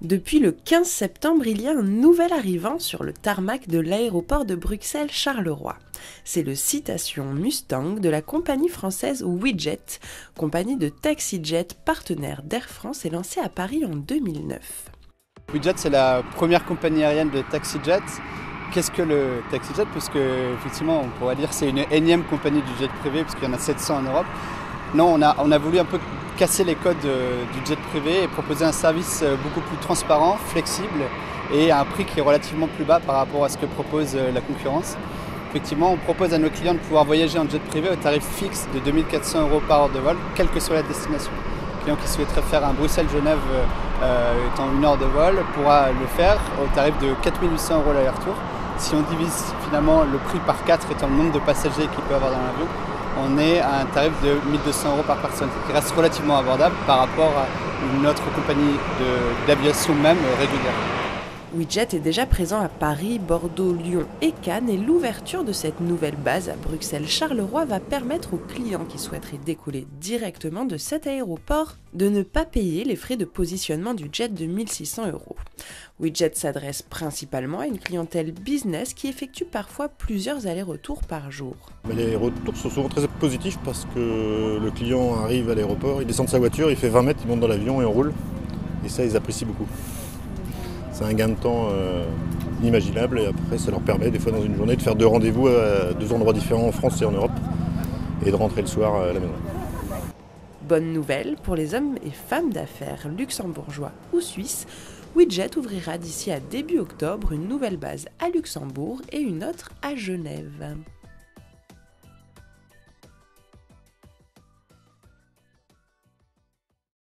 Depuis le 15 septembre, il y a un nouvel arrivant sur le tarmac de l'aéroport de Bruxelles-Charleroi. C'est le Citation Mustang de la compagnie française Ouijet, compagnie de taxi-jet partenaire d'Air France et lancée à Paris en 2009. Ouijet, c'est la première compagnie aérienne de taxi-jet. Qu'est-ce que le taxi-jet? Puisque effectivement, on pourrait dire que c'est une énième compagnie du jet privé, puisqu'il y en a 700 en Europe. Non, on a voulu un peu casser les codes du jet privé et proposer un service beaucoup plus transparent, flexible et à un prix qui est relativement plus bas par rapport à ce que propose la concurrence. Effectivement, on propose à nos clients de pouvoir voyager en jet privé au tarif fixe de 2 400 € par heure de vol, quelle que soit la destination. Le client qui souhaiterait faire un Bruxelles-Genève étant 1 heure de vol pourra le faire au tarif de 4 800 € l'aller-retour. Si on divise finalement le prix par 4 étant le nombre de passagers qu'il peut avoir dans l'avion, on est à un tarif de 1 200 € par personne, qui reste relativement abordable par rapport à une autre compagnie d'aviation même régulière. Ouijet est déjà présent à Paris, Bordeaux, Lyon et Cannes et l'ouverture de cette nouvelle base à Bruxelles-Charleroi va permettre aux clients qui souhaiteraient décoller directement de cet aéroport de ne pas payer les frais de positionnement du jet de 1 600 €. Ouijet s'adresse principalement à une clientèle business qui effectue parfois plusieurs allers-retours par jour. Les retours sont souvent très positifs parce que le client arrive à l'aéroport, il descend de sa voiture, il fait 20 mètres, il monte dans l'avion et on roule. Et ça, ils apprécient beaucoup. C'est un gain de temps inimaginable et après ça leur permet des fois dans une journée de faire 2 rendez-vous à 2 endroits différents en France et en Europe et de rentrer le soir à la maison. Bonne nouvelle pour les hommes et femmes d'affaires luxembourgeois ou suisses, Ouijet ouvrira d'ici à début octobre une nouvelle base à Luxembourg et une autre à Genève.